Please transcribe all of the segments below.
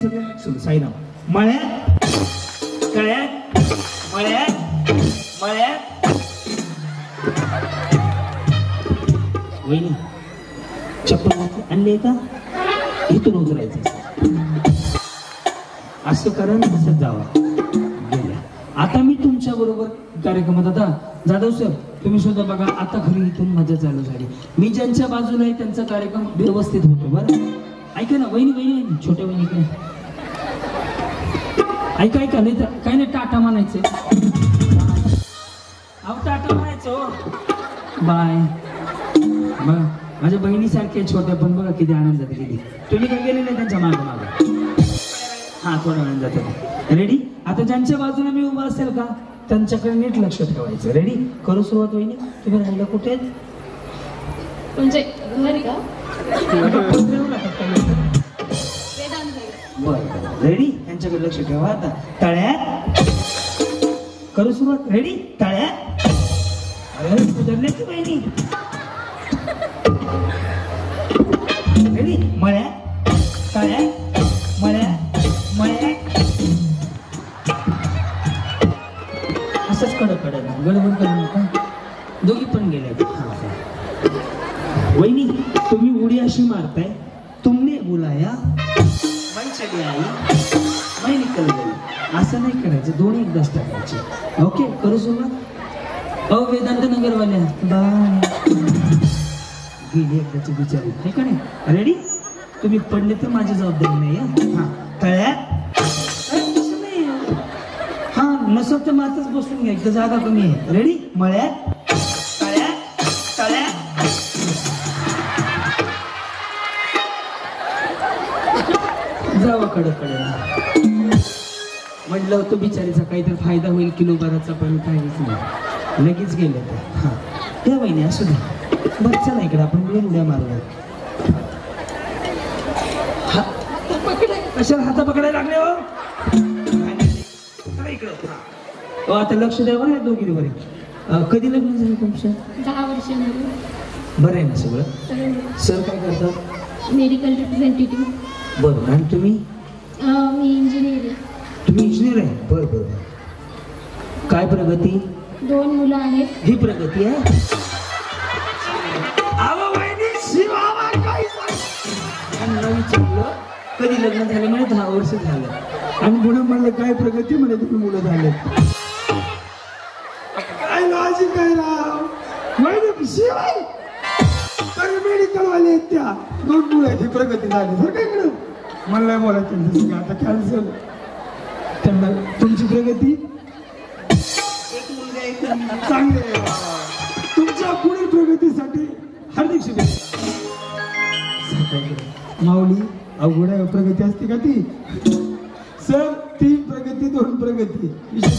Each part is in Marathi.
सगळं साईराम मळ्यात कळ्यात मळ्यात मळ्यात वहिनी चप्पल आणले का इथून उतरायचं असं करा ना तसंच जावा गेल्या आता मी तुमच्या बरोबर कार्यक्रमात आता जाधव सर तुम्ही सुद्धा बघा आता खरी इथून मजा चालू झाली मी ज्यांच्या बाजूला आहे त्यांचा कार्यक्रम व्यवस्थित होतो बरं ऐका ना वहिनी वहिनी छोट्या वहिनी काय ऐका ऐका नाही तर काय नाही टाटा म्हणायचं अहो टाटा म्हणायचं हो बाय बघा माझ्या बहिणीसारख्या छोट्या पण बघा किती आनंद जाते किती तुम्ही काय गेले नाही त्यांच्या मागं मागं हा थोड्या वेळाने जातात रेडी आता ज्यांच्या बाजूला मी उभा असेल का त्यांच्याकडे नीट लक्ष ठेवायचं रेडी करू सुरुवात वहिनी तुम्ही राहिला कुठे आहेत म्हणजे घरी का बरं रेडी त्यांच्याकडे लक्ष ठेवा आता तळ्यात करू सुरुवात रेडी तळ्यात अरे सुधारले की बहिणी रेडी मळ्यात तळ्यात मळ्यात मळ्यात असंच कडक कडक गडबड करू नका दोघी पण गेले वहिनी तुम्ही उडी अशी मारताय तुमने बुलाया मन चली आई मैं निकल गई असं नाही करायचं दोन्ही एकदाच टाकायचे ओके करू सुरुवात वेदांत नगरवाल्या बाय गेली एकदाची बिचारी आहे का नाही रेडी तुम्ही पडले तर माझी जबाबदारी नाही हा तळ्यात हा नसत तर मातच बसून घ्या एकदा जागा कमी आहे रेडी मळ्यात तळ्यात तळ्यात जावा कडक कडक म्हटलं होतं बिचारीचा काहीतरी फायदा होईल किलोबाराचा पण काहीच नाही लगेच गेले तर हा त्या वहिनी असू द्या बरं चला इकडे आपण उड्या मारूया कशाला हाता पकडायला लागले हो इकडे आता लक्ष द्या बरं दोघी बरे कधी लग्न झालं तुमचं 10 वर्ष बरं आहे ना सगळं सर काय करतात मेडिकल रिप्रेझेंटेटिव्ह बरं आणि तुम्ही मी इंजिनियर आहे तुम्ही इंजिनियर आहे बरं बरं काय प्रगती 2 मुलं आहेत ही प्रगती आहे विचारलं कधी लग्न झालं म्हणे 10 वर्ष झालं आणि पुढे म्हणलं काय प्रगती म्हणे तुम्ही मुलं झाले काय लॉजिक काय राव शिवाय मेडिकल वाले आहेत त्या 2 मुलाची प्रगती झाली सर काय इकडं मला नाही बोलायचं आता कॅन्सल त्यांना तुमची प्रगती एक मुलगा एक चांगले तुमच्या पुढील प्रगतीसाठी हार्दिक शुभेच्छा माऊली अवघड आहे प्रगती असते का ती सर 3 प्रगती 2 प्रगती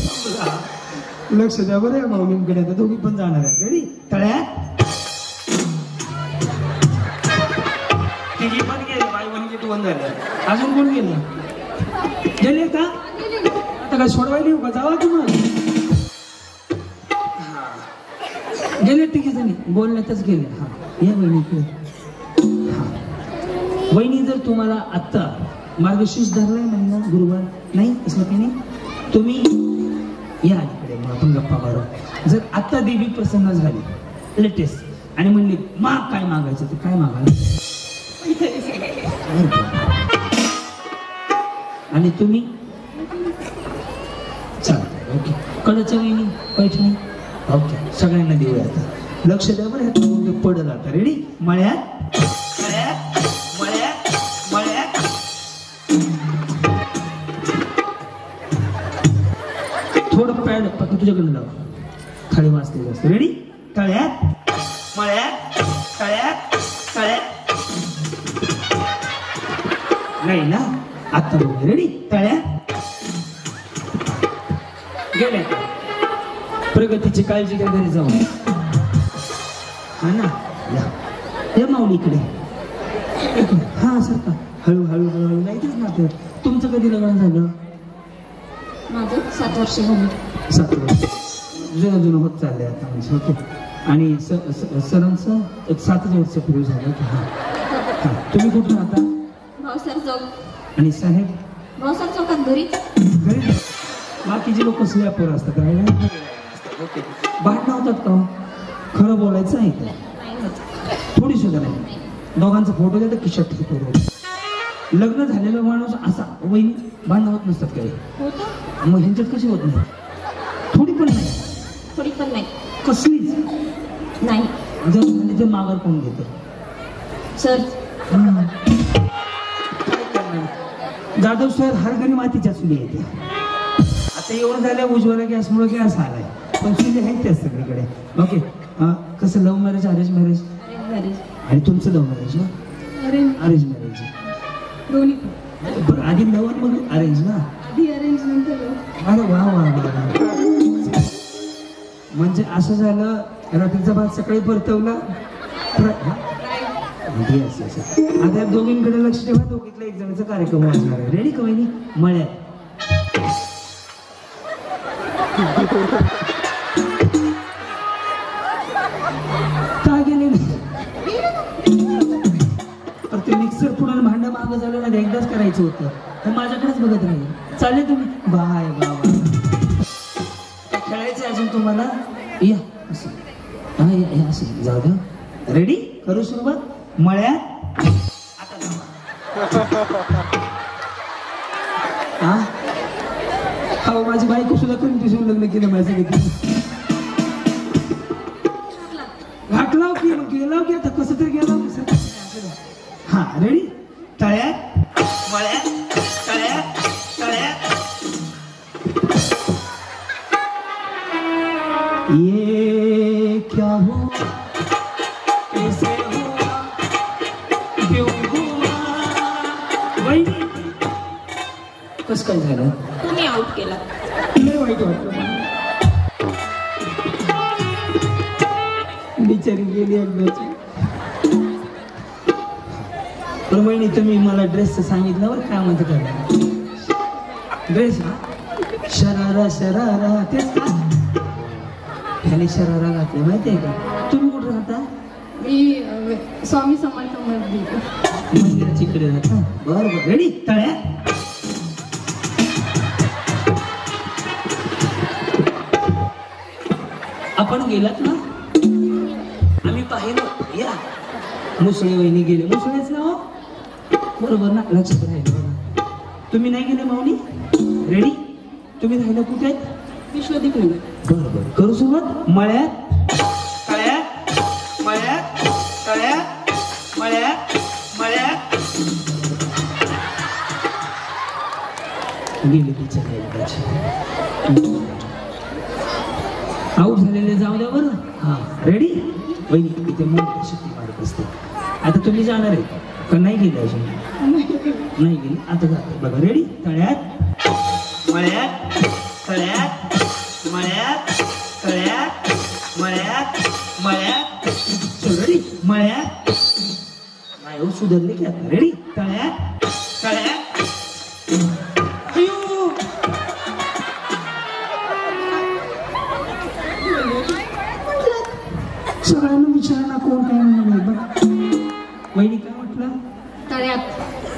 लक्ष द्या बरं माऊलींकडे आता दोघी पण जाणार आहेत रेडी तळ्यात तिघी पण गेले बाय 1 गेट 1 झालं अजून कोण गेलं गेले का आता काय सोडवायला येऊ का जावा तुम्हाला गेले तिघी जणी बोलण्यातच गेले हा या बहिणी वहिनी जर तुम्हाला आत्ता मार्गशीर्ष धरलाय महिना गुरुवार नाही असं काही नाही तुम्ही या इकडे मग आपण गप्पा मारू जर आत्ता देवी प्रसन्न झाली लेटेस्ट आणि म्हणली माग काय मागायचं तर काय मागायचं आणि तुम्ही चालतं ओके कडच्या वहिनी पैठणी ओके सगळ्यांना देऊया आता लक्ष द्या बरं पडल आता रेडी मळ्यात थोडं पॅड फक्त तुझ्याकडे लाव खाली वाजते जास्त रेडी तळ्यात मळ्यात तळ्यात तळ्यात नाही ना आता बघ रेडी तळ्यात गेले प्रगतीची काळजी घ्या घरी जाऊन हा ना या माऊलीकडे हा सर का हळूहळू हळूहळू नाही तेच ना तुमचं कधी लग्न झालं माझं 7 वर्ष झाली 7 वर्ष जुनं जुनं होत चाललंय आता म्हणजे ओके आणि सरांचं एक 7 वर्ष पूर्वी झालं की हा तुम्ही कुठं राहता भावसार चौक आणि साहेब भाऊसाहेब चौकात घरी घरी बाकीचे लोक स्लॅपवर असतात राहिला ओके भांडणं होतात का हो? खरं बोलायचं आहे का नाही होत. थोडी सुद्धा नाही दोघांचा फोटो द्या तर खिशात ठेवतो लग्न झालेला माणूस असा वहिनी भांडणं होत नसतात काही होतं मग ह्यांच्यात कशी होत नाही थोडी पण नाही थोडी पण नाही कसलीच नाही जर झाली तर माघार कोण घेतं सर. जाधव सर हर घरी मातीच्या चुली येते आता एवढं झालं उज्ज्वला गॅसमुळे गॅस आलाय पण चुली आहेत त्याच सगळीकडे ओके कसं love marriage arrange marriage arrange marriage. आणि तुमचं लव्ह मॅरेज ना अरेंज मॅरेज दोन्ही बरं आधी लव्ह आणि मग अरेंज ना आधी अरेंज नंतर love. अरे वा वा वा म्हणजे असं झालं रात्रीचा भात सकाळी परतवला येस येस आता दोघींकडे लक्ष ठेवा दोघीतला एक जणांचा कार्यक्रम असणार आहे रेडी का वहिनी मळ्यात का गेले तर ते मिक्सर पुढे भांडं मागं झालं ना एकदाच करायचं होतं तर माझ्याकडेच बघत राहील चालेल तुम्ही बाय बाबा खेळायचं अजून तुम्हाला या असं हा या असं जाऊ द्या रेडी करू सुरुवात मळ्यात आता हा माझी बायको सुद्धा कन्फ्युजन लग्न केलं माझं घाटलाव की मग गेलाव की आता कसं तरी गेलाव हा रेडी तळ्यात मळ्यात तळ्यात तळ्यात ये क्या हो कैसे हुआ क्यों हुआ वहिनी कसं काय झालं तुम्ही आउट केला. लय वाईट वाटलं मला. बिचारी गेली एकदाची पण वहिनी तुम्ही मला ड्रेसचं सांगितलं बरं काय म्हणते का ड्रेस हा शरारा शरारा तेच का ह्याने शरारा घातले माहिती आहे का तुम्ही कुठे राहता मी स्वामी समर्थ मध्ये मंदिराच्या इकडे राहता बरं बरं रेडी तळ्या आपण गेलात ना आम्ही पाहिलं या मुसळे वहिनी गेले मुसळेच ना हो बरोबर ना लक्षात राहिलं बघा तुम्ही नाही गेले माऊली रेडी तुम्ही राहिलं कुठे विश्वदीप नगर. बरं बरं करू सुरुवात मळ्यात तळ्यात मळ्यात तळ्यात मळ्यात मळ्यात गेले तिच्या आऊट झालेले जाऊ द्या बरं हा रेडी वहिनी इथे मोठी शिट्टी मारत असते आता तुम्ही जाणार आहे का नाही गेले अजून नाही गेली आता जाते बघा रेडी तळ्यात मळ्यात तळ्यात मळ्यात तळ्यात मळ्यात मळ्यात चल रेडी मळ्यात नाही हो सुधारले की आता रेडी तळ्यात तळ्यात सगळ्यांना विचारायला कोण काय म्हणणार बघ वहिनी काय म्हटलं तळ्यात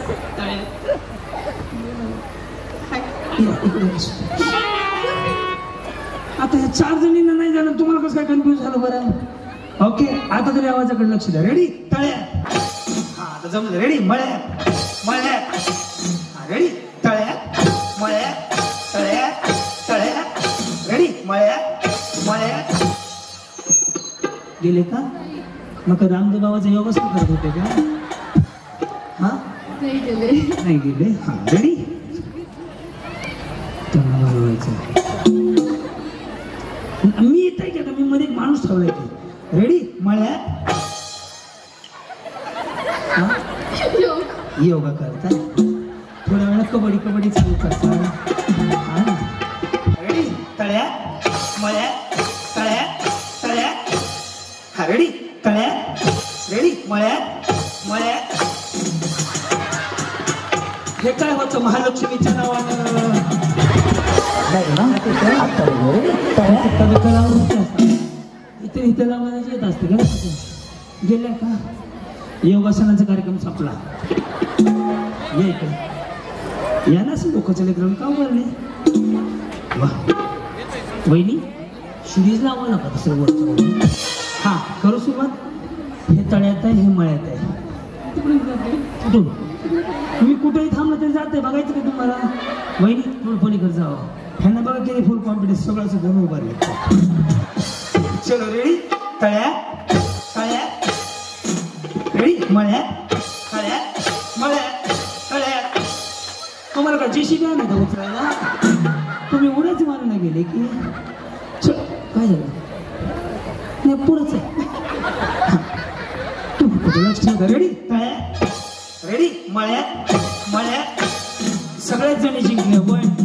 आता या 4 जणींना नाही जाणार तुम्हाला कसं काय कन्फ्युज झालं बरं ओके आता तरी आवाजाकडे लक्ष द्या रेडी तळ्यात हा आता जमलं रेडी मळ्यात मळ्यात हा रेडी तळ्यात मळ्यात तळ्यात तळ्यात रेडी मळ्यात मळ्यात गेले का मग रामदेव बाबाचा योगासन करत होते का हा नाही गेले. नाही गेले हा रेडी त्यांना बनवायचं मी येत आहे का मी मध्ये एक माणूस ठेवलाय की रेडी मळ्यात योगा करता थोड्या वेळा कबड्डी कबड्डी चालू करता रेडी तळ्यात मळ्यात तळ्यात तळ्यात हा रेडी तळ्यात रेडी मळ्यात मळ्यात हे काय होतं महालक्ष्मीच्या नावानं इथे इथे लावण्याची येत असते का गेल्या का योगासनाचा कार्यक्रम संपला ये याला असं लोकांच्या लेकरांना का मारले वा वहिनी शिरीज लावा नका दुसरं वरचं हा करू सुरुवात हे तळ्यात आहे हे मळ्यात आहे तिकडून जाते कुठून तुम्ही कुठेही थांबलं तरी जाते बघायचं का तुम्हाला वहिनी थोडं पलीकडे जावं ह्यांना बघा किती फुल कॉन्फिडन्स सगळं सगळं उभारले चलो रेडी तळ्या तळ्या रेडी मळ्या तळ्या मळ्या तळ्या तुम्हाला का जेसीबी आहे ना उचलायला तुम्ही उड्याच मारून गेले की काय झालं नाही पुढंच आहे तुम्ही कुठे लक्ष ठेवता रेडी तळ्या रेडी मळ्या मळ्या सगळ्याच जणी जिंकले 1